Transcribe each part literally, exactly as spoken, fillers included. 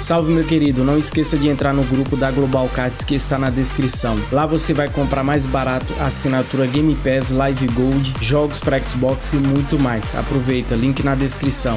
Salve, meu querido, não esqueça de entrar no grupo da Global Cards que está na descrição. Lá você vai comprar mais barato a assinatura Game Pass, Live Gold, jogos para Xbox e muito mais. Aproveita, link na descrição.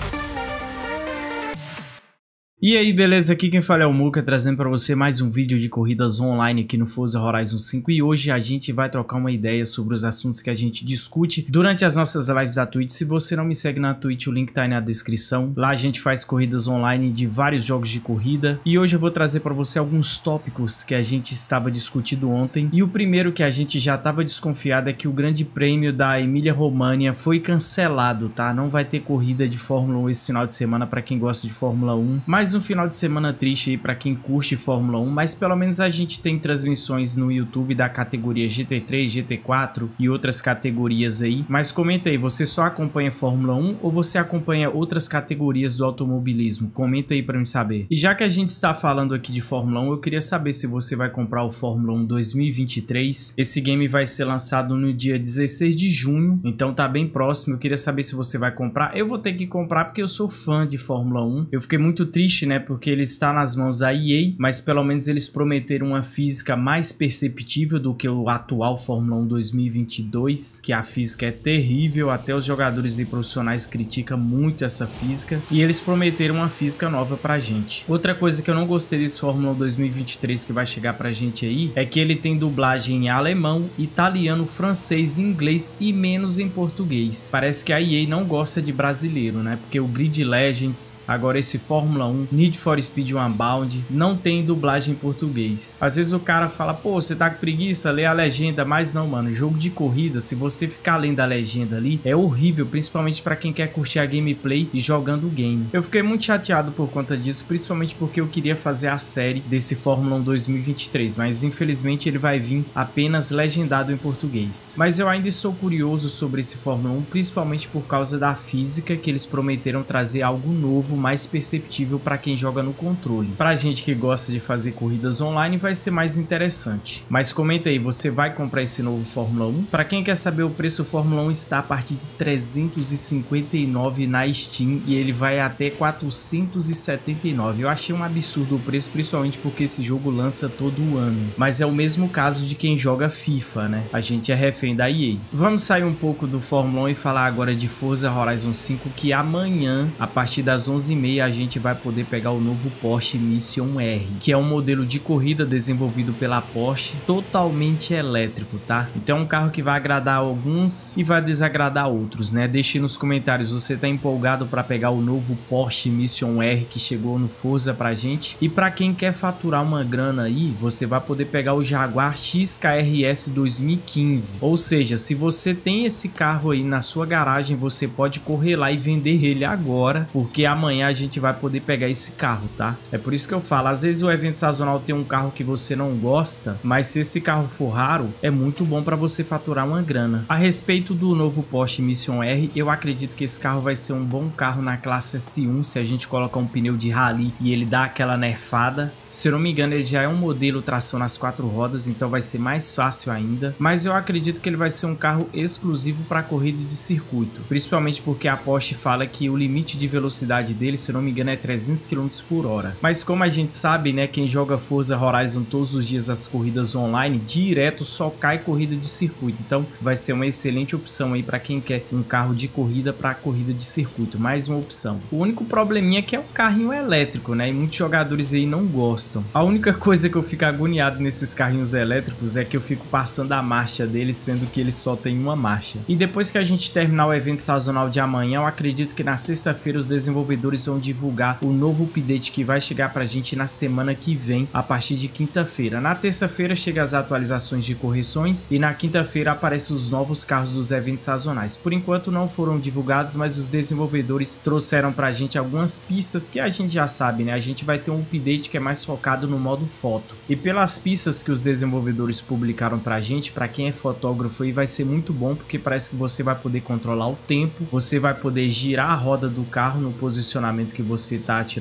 E aí, beleza? Aqui quem fala é o Muka, trazendo para você mais um vídeo de corridas online aqui no Forza Horizon cinco. E hoje a gente vai trocar uma ideia sobre os assuntos que a gente discute durante as nossas lives da Twitch. Se você não me segue na Twitch, o link tá aí na descrição. Lá a gente faz corridas online de vários jogos de corrida. E hoje eu vou trazer para você alguns tópicos que a gente estava discutindo ontem. E o primeiro que a gente já estava desconfiado é que o Grande Prêmio da Emília-Romagna foi cancelado, tá? Não vai ter corrida de Fórmula um esse final de semana para quem gosta de Fórmula um. Mas um final de semana triste aí para quem curte Fórmula um, mas pelo menos a gente tem transmissões no YouTube da categoria G T três, G T quatro e outras categorias aí. Mas comenta aí, você só acompanha Fórmula um ou você acompanha outras categorias do automobilismo? Comenta aí para mim saber. E já que a gente está falando aqui de Fórmula um, eu queria saber se você vai comprar o Fórmula um dois mil e vinte e três. Esse game vai ser lançado no dia dezesseis de junho, então tá bem próximo. Eu queria saber se você vai comprar. Eu vou ter que comprar porque eu sou fã de Fórmula um. Eu fiquei muito triste, né, porque ele está nas mãos da E A, mas pelo menos eles prometeram uma física mais perceptível do que o atual Fórmula um dois mil e vinte e dois, que a física é terrível, até os jogadores e profissionais criticam muito essa física, e eles prometeram uma física nova pra gente. Outra coisa que eu não gostei desse Fórmula um dois mil e vinte e três que vai chegar pra gente aí, é que ele tem dublagem em alemão, italiano, francês, inglês e menos em português. Parece que a E A não gosta de brasileiro, né, porque o Grid Legends, agora esse Fórmula um, Need for Speed Unbound, não tem dublagem em português. Às vezes o cara fala, pô, você tá com preguiça, lê a legenda, mas não, mano, jogo de corrida, se você ficar lendo a legenda ali, é horrível, principalmente pra quem quer curtir a gameplay e jogando o game. Eu fiquei muito chateado por conta disso, principalmente porque eu queria fazer a série desse Fórmula um dois mil e vinte e três, mas infelizmente ele vai vir apenas legendado em português. Mas eu ainda estou curioso sobre esse Fórmula um, principalmente por causa da física, que eles prometeram trazer algo novo, mais perceptível pra quem joga no controle. Pra gente que gosta de fazer corridas online vai ser mais interessante. Mas comenta aí, você vai comprar esse novo Fórmula um? Pra quem quer saber o preço, o Fórmula um está a partir de trezentos e cinquenta e nove reais na Steam e ele vai até quatrocentos e setenta e nove reais. Eu achei um absurdo o preço, principalmente porque esse jogo lança todo ano. Mas é o mesmo caso de quem joga FIFA, né? A gente é refém da E A. Vamos sair um pouco do Fórmula um e falar agora de Forza Horizon cinco, que amanhã, a partir das onze e meia, a gente vai poder pegar o novo Porsche Mission R, que é um modelo de corrida desenvolvido pela Porsche, totalmente elétrico, tá? Então é um carro que vai agradar alguns e vai desagradar outros, né? Deixe nos comentários, você tá empolgado para pegar o novo Porsche Mission R que chegou no Forza pra gente? E para quem quer faturar uma grana aí, você vai poder pegar o Jaguar X K R S dois mil e quinze. Ou seja, se você tem esse carro aí na sua garagem, você pode correr lá e vender ele agora, porque amanhã a gente vai poder pegar esse carro, tá? É por isso que eu falo, às vezes o evento sazonal tem um carro que você não gosta, mas se esse carro for raro, é muito bom para você faturar uma grana. A respeito do novo Porsche Mission R, eu acredito que esse carro vai ser um bom carro na classe S um, se a gente colocar um pneu de rally e ele dá aquela nerfada. Se eu não me engano, ele já é um modelo tração nas quatro rodas, então vai ser mais fácil ainda. Mas eu acredito que ele vai ser um carro exclusivo para corrida de circuito, principalmente porque a Porsche fala que o limite de velocidade dele, se eu não me engano, é trezentos quilômetros por hora. Mas como a gente sabe, né, quem joga Forza Horizon todos os dias as corridas online, direto só cai corrida de circuito. Então vai ser uma excelente opção aí para quem quer um carro de corrida para corrida de circuito, mais uma opção. O único probleminha é que é um carrinho elétrico, né, e muitos jogadores aí não gostam. A única coisa que eu fico agoniado nesses carrinhos elétricos é que eu fico passando a marcha deles, sendo que eles só tem uma marcha. E depois que a gente terminar o evento sazonal de amanhã, eu acredito que na sexta-feira os desenvolvedores vão divulgar o novo update que vai chegar pra gente na semana que vem, a partir de quinta-feira. Na terça-feira chega as atualizações de correções e na quinta-feira aparecem os novos carros dos eventos sazonais. Por enquanto não foram divulgados, mas os desenvolvedores trouxeram pra gente algumas pistas que a gente já sabe, né? A gente vai ter um update que é mais focado no modo foto. E pelas pistas que os desenvolvedores publicaram pra gente, pra quem é fotógrafo aí vai ser muito bom, porque parece que você vai poder controlar o tempo, você vai poder girar a roda do carro no posicionamento que você tá atirando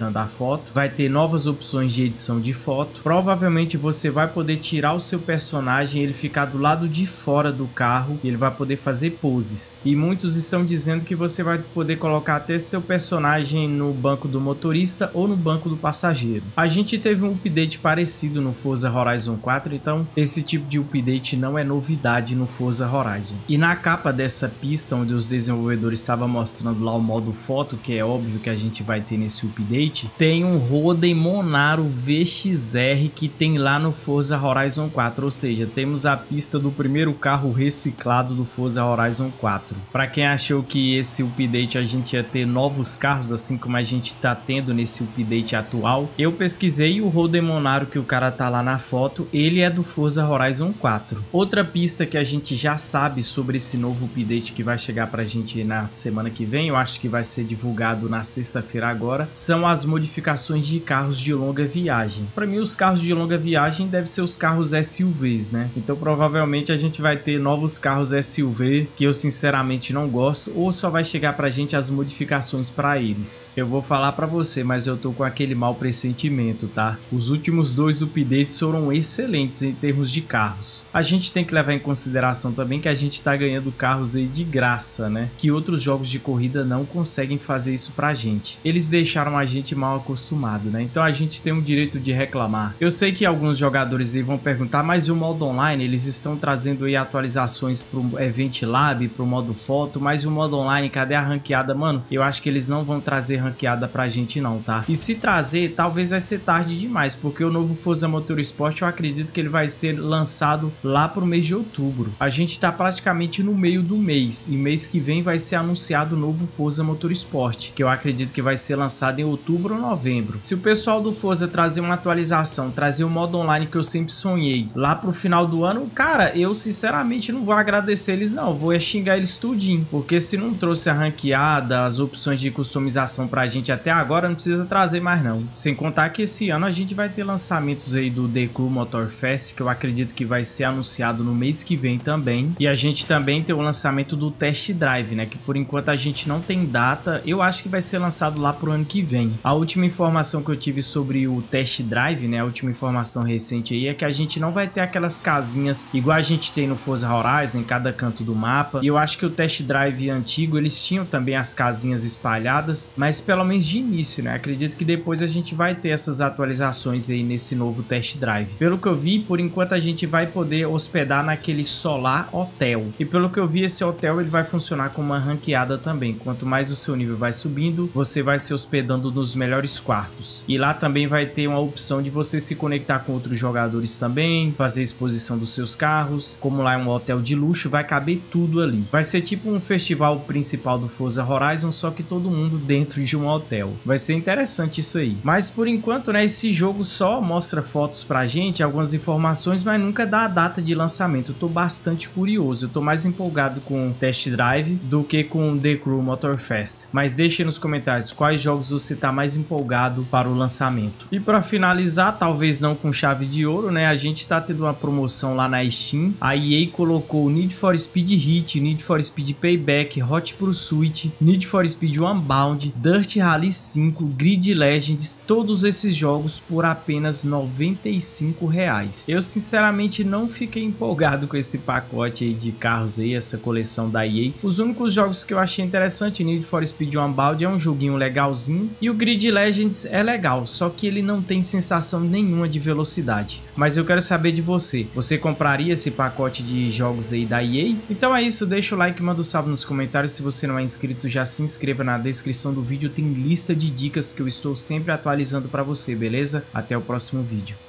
mostrando a foto. Vai ter novas opções de edição de foto. Provavelmente você vai poder tirar o seu personagem, ele ficar do lado de fora do carro e ele vai poder fazer poses. E muitos estão dizendo que você vai poder colocar até seu personagem no banco do motorista ou no banco do passageiro. A gente teve um update parecido no Forza Horizon quatro, então esse tipo de update não é novidade no Forza Horizon. E na capa dessa pista, onde os desenvolvedores estavam mostrando lá o modo foto, que é óbvio que a gente vai ter nesse update, tem um Roden Monaro V X R que tem lá no Forza Horizon quatro, ou seja, temos a pista do primeiro carro reciclado do Forza Horizon quatro. Para quem achou que esse update a gente ia ter novos carros, assim como a gente tá tendo nesse update atual, eu pesquisei o Roden Monaro que o cara tá lá na foto, ele é do Forza Horizon quatro. Outra pista que a gente já sabe sobre esse novo update que vai chegar pra gente na semana que vem, eu acho que vai ser divulgado na sexta-feira agora, são as modificações de carros de longa viagem. Para mim, os carros de longa viagem devem ser os carros S U Vs, né? Então provavelmente a gente vai ter novos carros S U V que eu sinceramente não gosto, ou só vai chegar pra gente as modificações para eles. Eu vou falar pra você, mas eu tô com aquele mau pressentimento, tá? Os últimos dois updates foram excelentes em termos de carros. A gente tem que levar em consideração também que a gente tá ganhando carros aí de graça, né? Que outros jogos de corrida não conseguem fazer isso pra gente. Eles deixaram a gente mal acostumado, né? Então a gente tem o direito de reclamar. Eu sei que alguns jogadores aí vão perguntar, mas o modo online, eles estão trazendo aí atualizações pro Event Lab, pro modo foto, mas o modo online, cadê a ranqueada? Mano, eu acho que eles não vão trazer ranqueada pra gente não, tá? E se trazer, talvez vai ser tarde demais, porque o novo Forza Motorsport, eu acredito que ele vai ser lançado lá pro mês de outubro. A gente tá praticamente no meio do mês, e mês que vem vai ser anunciado o novo Forza Motorsport, que eu acredito que vai ser lançado em outubro ou novembro. Se o pessoal do Forza trazer uma atualização, trazer o modo online que eu sempre sonhei lá pro final do ano, cara, eu sinceramente não vou agradecer eles não, vou xingar eles tudinho, porque se não trouxe a ranqueada, as opções de customização pra gente até agora, não precisa trazer mais não. Sem contar que esse ano a gente vai ter lançamentos aí do The Crew Motorfest, que eu acredito que vai ser anunciado no mês que vem também, e a gente também tem o lançamento do Test Drive, né, que por enquanto a gente não tem data, eu acho que vai ser lançado lá pro ano que vem. A última informação que eu tive sobre o Test Drive, né, a última informação recente aí, é que a gente não vai ter aquelas casinhas igual a gente tem no Forza Horizon, em cada canto do mapa, e eu acho que o Test Drive antigo, eles tinham também as casinhas espalhadas, mas pelo menos de início, né, acredito que depois a gente vai ter essas atualizações aí nesse novo Test Drive. Pelo que eu vi, por enquanto a gente vai poder hospedar naquele Solar Hotel, e pelo que eu vi, esse hotel ele vai funcionar como uma ranqueada também. Quanto mais o seu nível vai subindo, você vai se hospedando nos melhores quartos, e lá também vai ter uma opção de você se conectar com outros jogadores também, fazer exposição dos seus carros. Como lá é um hotel de luxo, vai caber tudo ali. Vai ser tipo um festival principal do Forza Horizon, só que todo mundo dentro de um hotel. Vai ser interessante isso aí. Mas por enquanto, né, esse jogo só mostra fotos pra gente, algumas informações, mas nunca dá a data de lançamento. Eu tô bastante curioso, eu tô mais empolgado com o Test Drive do que com o The Crew Motorfest. Mas deixe nos comentários quais jogos você tá mais empolgado para o lançamento. E para finalizar, talvez não com chave de ouro, né, a gente tá tendo uma promoção lá na Steam. A E A colocou Need for Speed Heat, Need for Speed Payback, Hot Pursuit, Need for Speed Unbound, Dirt Rally cinco, Grid Legends, todos esses jogos por apenas noventa e cinco reais. Eu sinceramente não fiquei empolgado com esse pacote aí de carros aí, essa coleção da E A. Os únicos jogos que eu achei interessante, Need for Speed Unbound é um joguinho legalzinho, e o Grid Legends é legal, só que ele não tem sensação nenhuma de velocidade. Mas eu quero saber de você, você compraria esse pacote de jogos aí da E A? Então é isso, deixa o like, manda um salve nos comentários. Se você não é inscrito, já se inscreva. Na descrição do vídeo tem lista de dicas que eu estou sempre atualizando para você, beleza? Até o próximo vídeo.